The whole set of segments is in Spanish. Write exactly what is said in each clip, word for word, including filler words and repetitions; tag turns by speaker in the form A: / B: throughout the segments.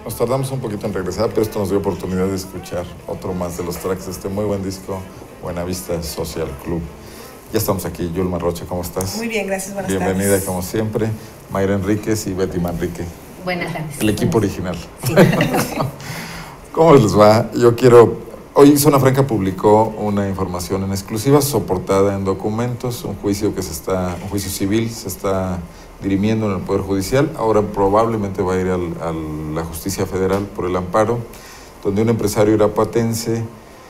A: Nos tardamos un poquito en regresar, pero esto nos dio oportunidad de escuchar otro más de los tracks de este muy buen disco, Buenavista Social Club. Ya estamos aquí. Yulma Rocha, ¿cómo estás?
B: Muy bien, gracias, buenas
A: Bienvenida,
B: tardes.
A: como siempre, Mayra Enríquez y Betty Manrique.
C: Buenas tardes.
A: El equipo original.
C: Sí.
A: ¿Cómo les va? Yo quiero... Hoy Zona Franca publicó una información en exclusiva soportada en documentos, un juicio que se está, un juicio civil se está dirimiendo en el Poder Judicial. Ahora probablemente va a ir al, a la Justicia Federal por el amparo, donde un empresario irapuatense,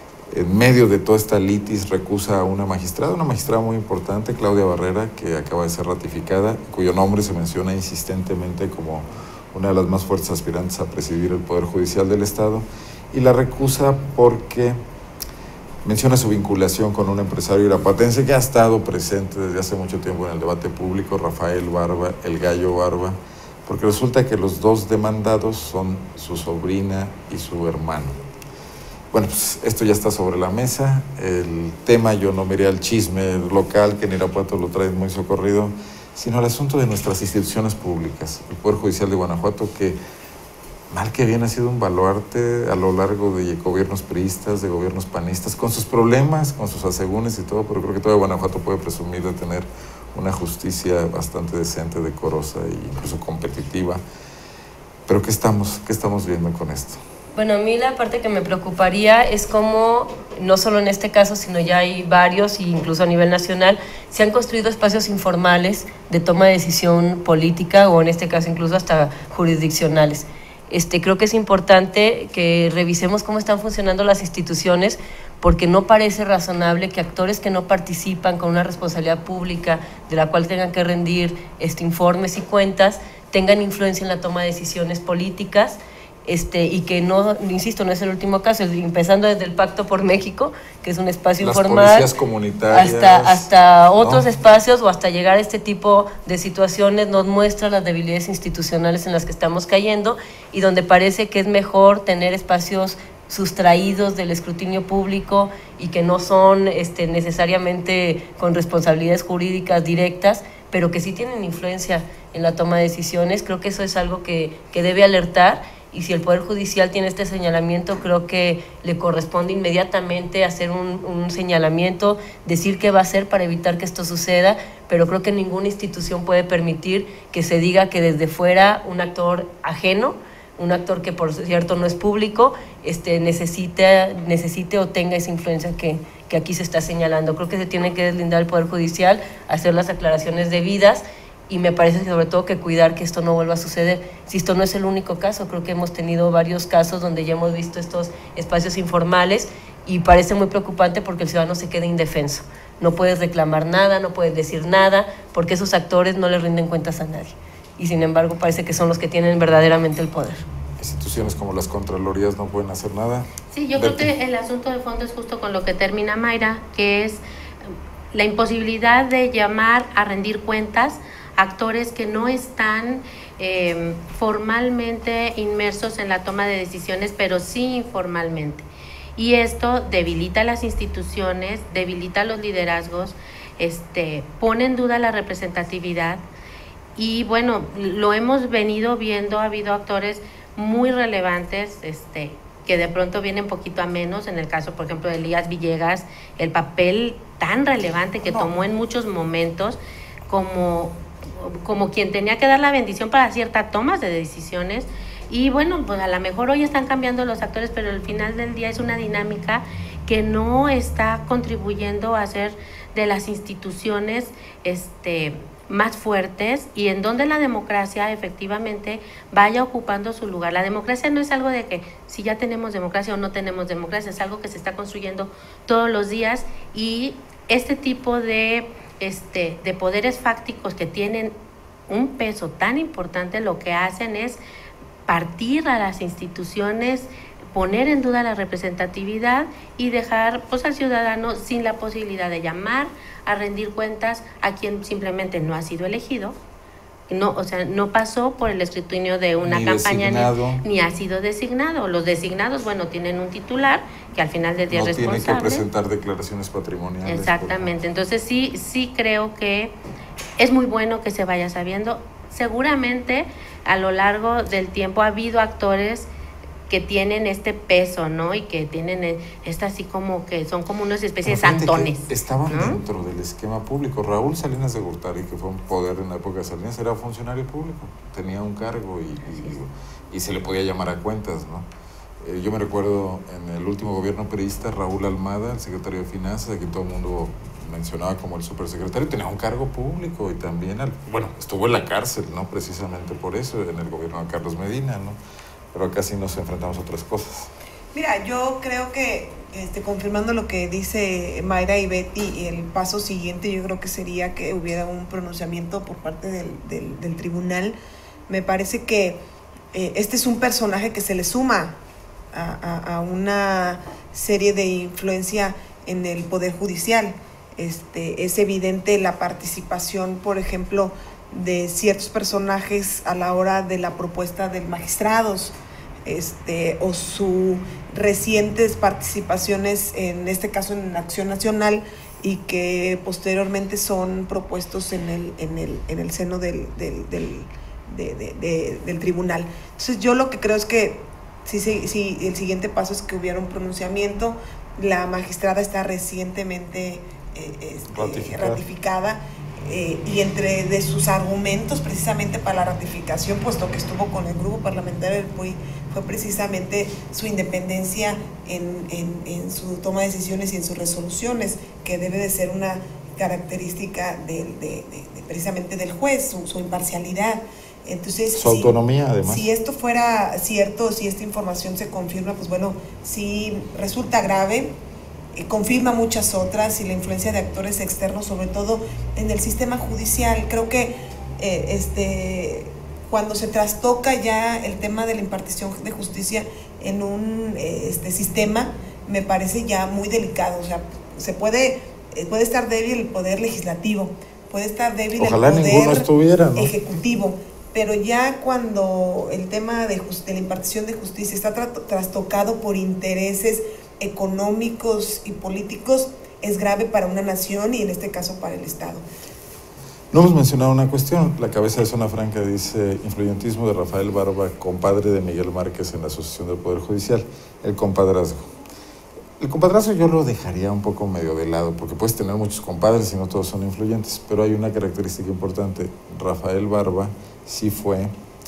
A: en medio de toda esta litis, recusa a una magistrada, una magistrada muy importante, Claudia Barrera, que acaba de ser ratificada, cuyo nombre se menciona insistentemente como una de las más fuertes aspirantes a presidir el Poder Judicial del Estado, y la recusa porque menciona su vinculación con un empresario irapuatense que ha estado presente desde hace mucho tiempo en el debate público, Rafael Barba, el Gallo Barba, porque resulta que los dos demandados son su sobrina y su hermano. Bueno, pues esto ya está sobre la mesa. El tema, yo no miré al chisme local, que en Irapuato lo traen muy socorrido, sino al asunto de nuestras instituciones públicas. El Poder Judicial de Guanajuato, que mal que bien ha sido un baluarte a lo largo de gobiernos priistas, de gobiernos panistas, con sus problemas, con sus asegúnes y todo, pero creo que todavía Guanajuato puede presumir de tener una justicia bastante decente, decorosa e incluso competitiva. Pero ¿qué estamos, qué estamos viendo con esto?
C: Bueno, a mí la parte que me preocuparía es cómo, no solo en este caso, sino ya hay varios, incluso a nivel nacional, se han construido espacios informales de toma de decisión política o en este caso incluso hasta jurisdiccionales. Este, creo que es importante que revisemos cómo están funcionando las instituciones, porque no parece razonable que actores que no participan con una responsabilidad pública de la cual tengan que rendir este, informes y cuentas, tengan influencia en la toma de decisiones políticas. Este, y que no, insisto, no es el último caso, empezando desde el Pacto por México, que es un espacio
A: Las
C: informal,
A: policías comunitarias,
C: hasta, hasta otros
A: ¿no?
C: espacios o hasta llegar a este tipo de situaciones, nos muestra las debilidades institucionales en las que estamos cayendo y donde parece que es mejor tener espacios sustraídos del escrutinio público y que no son este, necesariamente con responsabilidades jurídicas directas, pero que sí tienen influencia en la toma de decisiones. Creo que eso es algo que, que debe alertar. Y si el Poder Judicial tiene este señalamiento, creo que le corresponde inmediatamente hacer un, un señalamiento, decir qué va a hacer para evitar que esto suceda, pero creo que ninguna institución puede permitir que se diga que desde fuera un actor ajeno, un actor que por cierto no es público, este, necesite, necesite o tenga esa influencia que, que aquí se está señalando. Creo que se tiene que deslindar el Poder Judicial, hacer las aclaraciones debidas, y me parece sobre todo que cuidar que esto no vuelva a suceder. Si esto no es el único caso, creo que hemos tenido varios casos donde ya hemos visto estos espacios informales y parece muy preocupante porque el ciudadano se queda indefenso. No puedes reclamar nada, no puedes decir nada, porque esos actores no le rinden cuentas a nadie. Y sin embargo parece que son los que tienen verdaderamente el poder.
A: Instituciones como las Contralorías no pueden hacer nada.
D: Sí, yo
A: Betty.
D: creo que el asunto de fondo es justo con lo que termina Mayra, que es la imposibilidad de llamar a rendir cuentas actores que no están eh, formalmente inmersos en la toma de decisiones, pero sí informalmente. Y esto debilita las instituciones, debilita los liderazgos, este, pone en duda la representatividad. Y bueno, lo hemos venido viendo, ha habido actores muy relevantes, este, que de pronto vienen poquito a menos, en el caso, por ejemplo, de Elías Villegas, el papel tan relevante que tomó en muchos momentos como... como quien tenía que dar la bendición para ciertas tomas de decisiones. Y bueno, pues a lo mejor hoy están cambiando los actores, pero al final del día es una dinámica que no está contribuyendo a hacer de las instituciones este, más fuertes y en donde la democracia efectivamente vaya ocupando su lugar. La democracia no es algo de que si ya tenemos democracia o no tenemos democracia, es algo que se está construyendo todos los días, y este tipo de Este, de poderes fácticos que tienen un peso tan importante, lo que hacen es partir a las instituciones, poner en duda la representatividad y dejar pues, al ciudadano sin la posibilidad de llamar a rendir cuentas a quien simplemente no ha sido elegido. No, o sea, no pasó por el escrutinio de una
A: ni
D: campaña
A: ni,
D: ni ha sido designado. Los designados, bueno, tienen un titular que al final del día
A: no
D: es responsable.
A: No tiene que presentar declaraciones patrimoniales.
D: Exactamente. Entonces sí, sí creo que es muy bueno que se vaya sabiendo. Seguramente a lo largo del tiempo ha habido actores que tienen este peso, ¿no? Y que tienen esta así como que son como unas especies de santones.
A: Estaban, ¿no?, dentro del esquema público. Raúl Salinas de Gortari, que fue un poder en la época de Salinas, era funcionario público, tenía un cargo y, y, y se le podía llamar a cuentas, ¿no? Eh, yo me recuerdo en el último gobierno periodista, Raúl Almada, el secretario de Finanzas, a quien todo el mundo mencionaba como el supersecretario, tenía un cargo público y también, al, bueno, estuvo en la cárcel, ¿no? Precisamente por eso, en el gobierno de Carlos Medina, ¿no? Pero acá sí nos enfrentamos a otras cosas.
B: Mira, yo creo que, este, confirmando lo que dice Mayra y Betty, el paso siguiente yo creo que sería que hubiera un pronunciamiento por parte del, del, del tribunal. Me parece que eh, este es un personaje que se le suma a, a, a una serie de influencia en el Poder Judicial. Este, es evidente la participación, por ejemplo, de ciertos personajes a la hora de la propuesta de magistrados, este, o sus recientes participaciones, en este caso en Acción Nacional, y que posteriormente son propuestos en el, en el, en el seno del, del, del, de, de, de, del tribunal. Entonces yo lo que creo es que sí, sí, sí, el siguiente paso es que hubiera un pronunciamiento. La magistrada está recientemente eh, este, ratificada, ratificada Eh, y entre de sus argumentos precisamente para la ratificación, puesto que estuvo con el grupo parlamentario del P U Y, fue precisamente su independencia en, en, en su toma de decisiones y en sus resoluciones, que debe de ser una característica de, de, de, de precisamente del juez, su, su imparcialidad. Entonces,
A: su si, autonomía, además.
B: Si esto fuera cierto, si esta información se confirma, pues bueno, sí resulta grave, confirma muchas otras, y la influencia de actores externos, sobre todo en el sistema judicial. Creo que eh, este, cuando se trastoca ya el tema de la impartición de justicia en un eh, este, sistema, me parece ya muy delicado. O sea, se puede, eh, puede estar débil el poder legislativo, puede estar débil
A: Ojalá
B: el
A: poder estuviera, ¿no?,
B: ejecutivo, pero ya cuando el tema de, just, de la impartición de justicia está tra trastocado por intereses económicos y políticos, es grave para una nación y en este caso para el Estado.
A: No hemos mencionado una cuestión. La cabeza de Zona Franca dice: influyentismo de Rafael Barba, compadre de Miguel Márquez en la Asociación del Poder Judicial. El compadrazgo. El compadrazgo yo lo dejaría un poco medio de lado, porque puedes tener muchos compadres y no todos son influyentes, pero hay una característica importante. Rafael Barba sí fue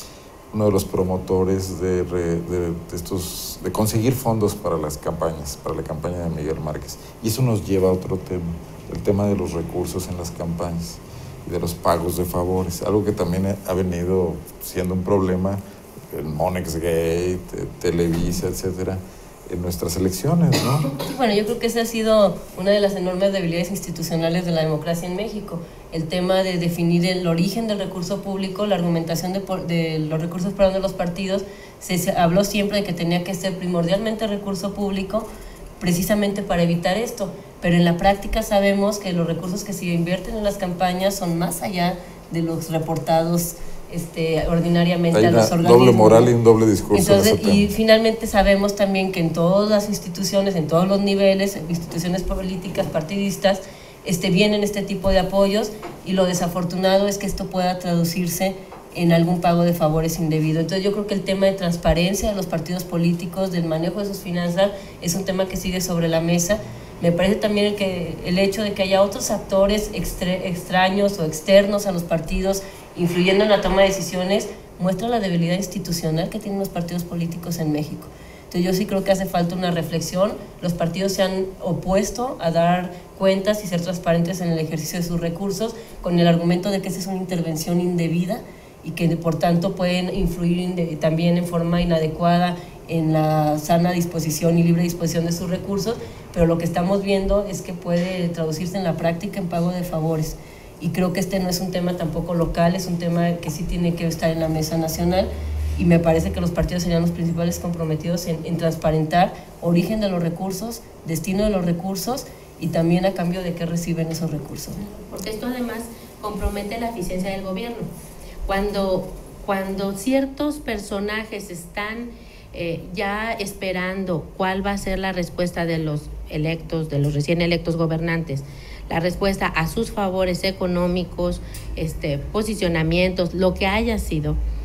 A: uno de los promotores de, de, de, estos, de conseguir fondos para las campañas, para la campaña de Miguel Márquez. Y eso nos lleva a otro tema, el tema de los recursos en las campañas y de los pagos de favores, algo que también ha venido siendo un problema, el Monex Gate, Televisa, etcétera, en nuestras elecciones, ¿no?
C: Bueno, yo creo que esa ha sido una de las enormes debilidades institucionales de la democracia en México, el tema de definir el origen del recurso público, la argumentación de, de los recursos perdón, de los partidos. Se, se habló siempre de que tenía que ser primordialmente recurso público, precisamente para evitar esto, pero en la práctica sabemos que los recursos que se invierten en las campañas son más allá de los reportados Este, ordinariamente
A: hay
C: a los
A: una
C: organismos.
A: Doble moral y un doble discurso.
C: Entonces, y finalmente sabemos también que en todas las instituciones, en todos los niveles, instituciones políticas, partidistas, este, vienen este tipo de apoyos, y lo desafortunado es que esto pueda traducirse en algún pago de favores indebido. Entonces yo creo que el tema de transparencia de los partidos políticos, del manejo de sus finanzas, es un tema que sigue sobre la mesa. Me parece también el, que, el hecho de que haya otros actores extra, extraños o externos a los partidos influyendo en la toma de decisiones, muestra la debilidad institucional que tienen los partidos políticos en México. Entonces yo sí creo que hace falta una reflexión. Los partidos se han opuesto a dar cuentas y ser transparentes en el ejercicio de sus recursos, con el argumento de que esa es una intervención indebida y que por tanto pueden influir también en forma inadecuada en la sana disposición y libre disposición de sus recursos, pero lo que estamos viendo es que puede traducirse en la práctica en pago de favores. Y creo que este no es un tema tampoco local, es un tema que sí tiene que estar en la mesa nacional, y me parece que los partidos serían los principales comprometidos en, en transparentar origen de los recursos, destino de los recursos, y también a cambio de qué reciben esos recursos.
D: Porque esto además compromete la eficiencia del gobierno. Cuando, cuando ciertos personajes están eh, ya esperando cuál va a ser la respuesta de los electos, de los recién electos gobernantes, la respuesta a sus favores económicos, este, posicionamientos, lo que haya sido,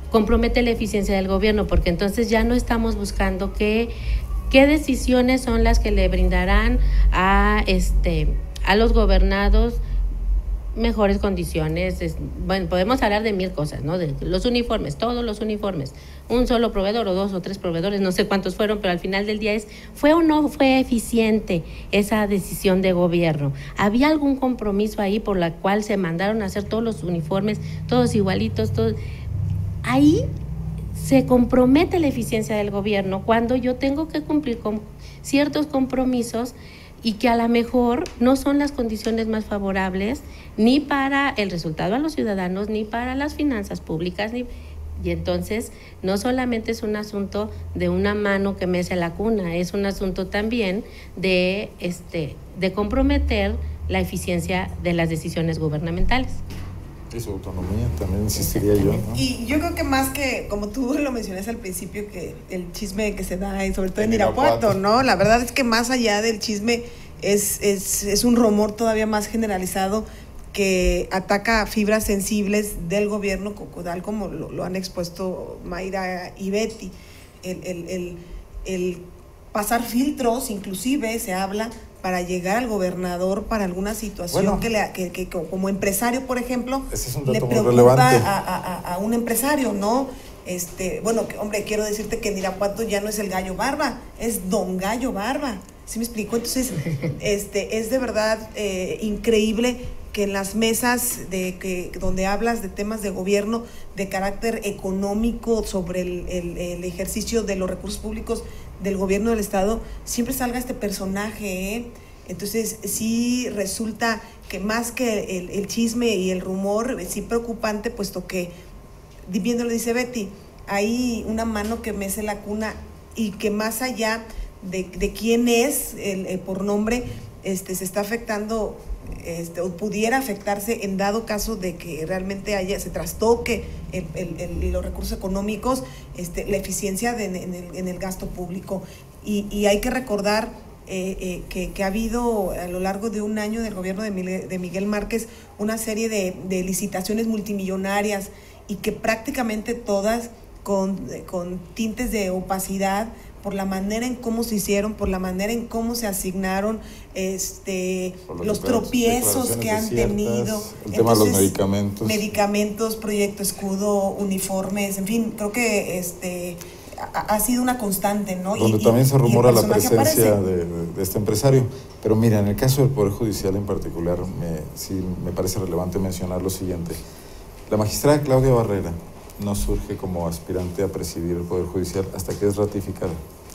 D: compromete la eficiencia del gobierno, porque entonces ya no estamos buscando que, qué decisiones son las que le brindarán a, este, a los gobernados mejores condiciones. Es, bueno, podemos hablar de mil cosas, ¿no? De los uniformes, todos los uniformes, un solo proveedor o dos o tres proveedores, no sé cuántos fueron, pero al final del día es, ¿fue o no fue eficiente esa decisión de gobierno? ¿Había algún compromiso ahí por la cual se mandaron a hacer todos los uniformes, todos igualitos, todos? Ahí se compromete la eficiencia del gobierno cuando yo tengo que cumplir con ciertos compromisos y que a lo mejor no son las condiciones más favorables ni para el resultado a los ciudadanos, ni para las finanzas públicas, ni, y entonces no solamente es un asunto de una mano que mece la cuna, es un asunto también de, este, de comprometer la eficiencia de las decisiones gubernamentales.
A: Y su autonomía, también insistiría yo, ¿no?
B: Y yo creo que más que, como tú lo mencionaste al principio, que el chisme que se da, y sobre todo en Irapuato, ¿no? La verdad es que más allá del chisme es, es, es un rumor todavía más generalizado que ataca fibras sensibles del gobierno, tal como lo, lo han expuesto Mayra y Betty. El, el, el, el pasar filtros, inclusive se habla, para llegar al gobernador para alguna situación bueno, que, le, que, que como empresario, por ejemplo,
A: ese es un dato
B: le
A: muy
B: preocupa
A: relevante.
B: A, a, a un empresario, ¿no? Este, bueno, que, hombre, quiero decirte que en Irapuato ya no es el Gallo Barba, es Don Gallo Barba. ¿Sí me explico? Entonces, este, es de verdad eh, increíble que en las mesas de que donde hablas de temas de gobierno, de carácter económico, sobre el, el, el ejercicio de los recursos públicos del gobierno del estado, siempre salga este personaje, ¿eh? Entonces sí resulta que más que el, el chisme y el rumor, sí preocupante, puesto que, bien lo dice Betty, hay una mano que mece la cuna y que más allá de, de quién es el, el por nombre, este, se está afectando, este, o pudiera afectarse en dado caso de que realmente haya, se trastoque el, el, el, los recursos económicos, este, la eficiencia de, en, el, en el gasto público. Y, y hay que recordar eh, eh, que, que ha habido a lo largo de un año del gobierno de Miguel, de Miguel Márquez una serie de, de licitaciones multimillonarias y que prácticamente todas con, con tintes de opacidad, por la manera en cómo se hicieron, por la manera en cómo se asignaron, este, los tropiezos que han
A: ciertas,
B: tenido.
A: El tema Entonces, de los medicamentos.
B: Medicamentos, proyecto escudo, uniformes, en fin, creo que este ha, ha sido una constante, ¿no?
A: Donde y, también se rumora la presencia de, de este empresario. Pero mira, en el caso del Poder Judicial en particular, me, sí me parece relevante mencionar lo siguiente. La magistrada Claudia Barrera no surge como aspirante a presidir el Poder Judicial hasta que es ratificada.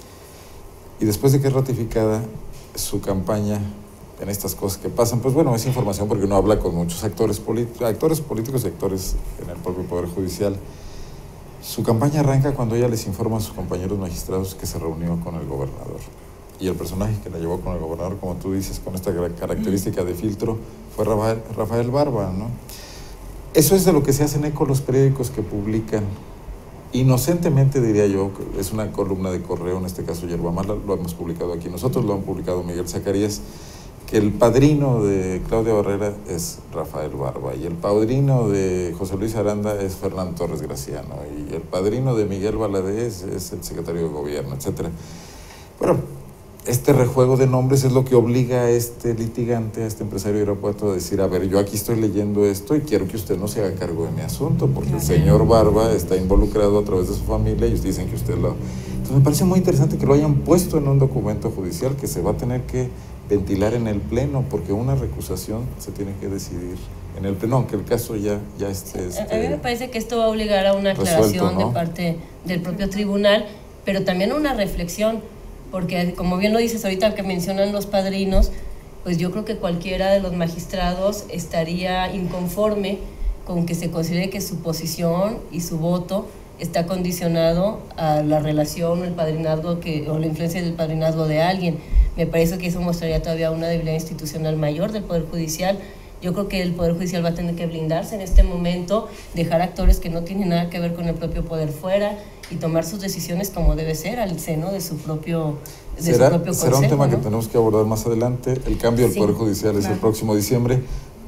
A: Y después de que es ratificada, su campaña en estas cosas que pasan, pues bueno, es información porque uno habla con muchos actores, actores políticos y actores en el propio Poder Judicial. Su campaña arranca cuando ella les informa a sus compañeros magistrados que se reunió con el gobernador. Y el personaje que la llevó con el gobernador, como tú dices, con esta característica de filtro, fue Rafael, Rafael Barba, ¿no? Eso es de lo que se hacen eco los periódicos que publican, inocentemente diría yo, es una columna de Correo, en este caso Yerba Mala, lo hemos publicado aquí, nosotros lo han publicado Miguel Zacarías, que el padrino de Claudia Barrera es Rafael Barba, y el padrino de José Luis Aranda es Fernando Torres Graciano, y el padrino de Miguel Valadez es el secretario de Gobierno, etcétera. Bueno, este rejuego de nombres es lo que obliga a este litigante, a este empresario de Irapuato a decir, a ver, yo aquí estoy leyendo esto y quiero que usted no se haga cargo de mi asunto, porque el señor Barba está involucrado a través de su familia y ustedes dicen que usted lo... Entonces me parece muy interesante que lo hayan puesto en un documento judicial que se va a tener que ventilar en el pleno, porque una recusación se tiene que decidir en el pleno, aunque el caso ya, ya esté... Este,
C: a mí me parece que esto va a obligar a una aclaración resuelto, ¿no? de parte del propio tribunal, pero también a una reflexión, porque como bien lo dices ahorita que mencionan los padrinos, pues yo creo que cualquiera de los magistrados estaría inconforme con que se considere que su posición y su voto está condicionado a la relación o el padrinazgo que, o la influencia del padrinazgo de alguien. Me parece que eso mostraría todavía una debilidad institucional mayor del Poder Judicial. Yo creo que el Poder Judicial va a tener que blindarse en este momento, dejar actores que no tienen nada que ver con el propio poder fuera y tomar sus decisiones como debe ser, al seno de su propio, de
A: ¿Será,
C: su propio consejo.
A: Será un tema, ¿no?, que
C: tenemos
A: que abordar más adelante. El cambio del sí, Poder Judicial es claro. el próximo diciembre.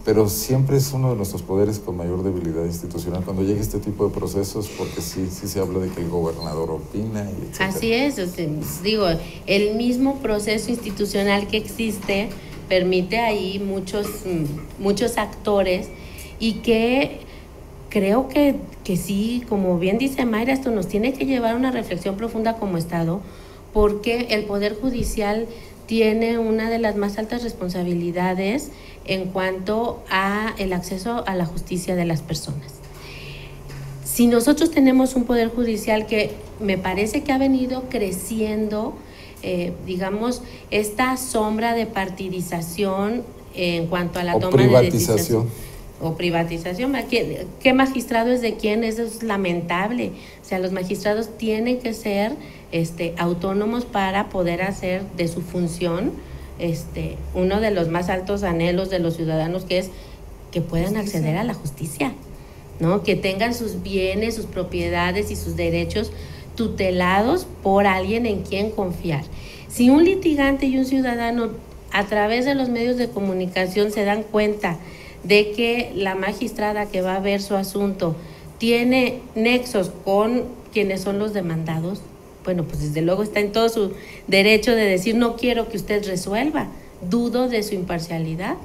A: pero siempre es uno de nuestros poderes con mayor debilidad institucional cuando llega este tipo de procesos, porque sí, sí se habla de que el gobernador opina y etcétera.
D: Así es, o sea, digo, el mismo proceso institucional que existe permite ahí muchos, muchos actores y que creo que, que sí, como bien dice Mayra, esto nos tiene que llevar a una reflexión profunda como Estado, porque el Poder Judicial tiene una de las más altas responsabilidades en cuanto a el acceso a la justicia de las personas. Si nosotros tenemos un Poder Judicial que me parece que ha venido creciendo, eh, digamos, esta sombra de partidización en cuanto a la
A: o
D: toma de decisiones.
A: privatización.
D: O privatización. ¿Qué, ¿Qué magistrado es de quién? Eso es lamentable. O sea, los magistrados tienen que ser este, autónomos para poder hacer de su función este, uno de los más altos anhelos de los ciudadanos, que es que puedan acceder a la justicia, ¿no? Que tengan sus bienes, sus propiedades y sus derechos tutelados por alguien en quien confiar. Si un litigante y un ciudadano a través de los medios de comunicación se dan cuenta de que la magistrada que va a ver su asunto tiene nexos con quienes son los demandados, bueno, pues desde luego está en todo su derecho de decir no quiero que usted resuelva, dudo de su imparcialidad.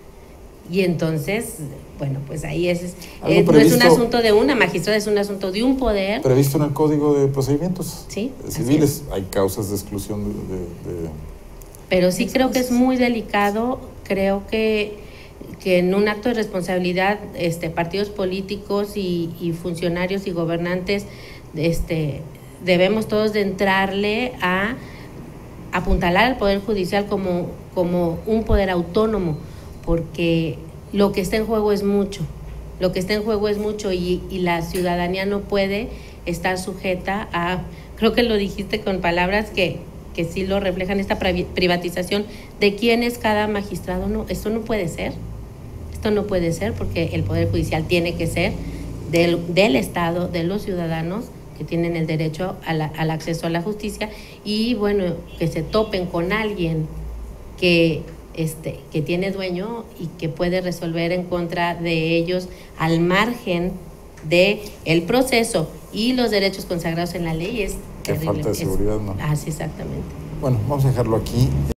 D: Y entonces, bueno, pues ahí es, eh, no es un asunto de una magistrada, es un asunto de un poder.
A: Previsto en el Código de Procedimientos
D: sí,
A: Civiles, hay causas de exclusión de, de, de...
D: Pero sí creo que es muy delicado, creo que que en un acto de responsabilidad este, partidos políticos y, y funcionarios y gobernantes este, debemos todos de entrarle a apuntalar al Poder Judicial como, como un poder autónomo, porque lo que está en juego es mucho, lo que está en juego es mucho y, y la ciudadanía no puede estar sujeta a, creo que lo dijiste con palabras que, que sí lo reflejan, esta privatización de quién es cada magistrado. No, esto no puede ser. Esto no puede ser porque el Poder Judicial tiene que ser del, del Estado, de los ciudadanos que tienen el derecho a la, al acceso a la justicia y bueno, que se topen con alguien que, este, que tiene dueño y que puede resolver en contra de ellos al margen de el proceso y los derechos consagrados en la ley. Es
A: Qué
D: terrible.
A: falta de seguridad, ¿no?
D: Así, exactamente.
A: Bueno, vamos a dejarlo aquí.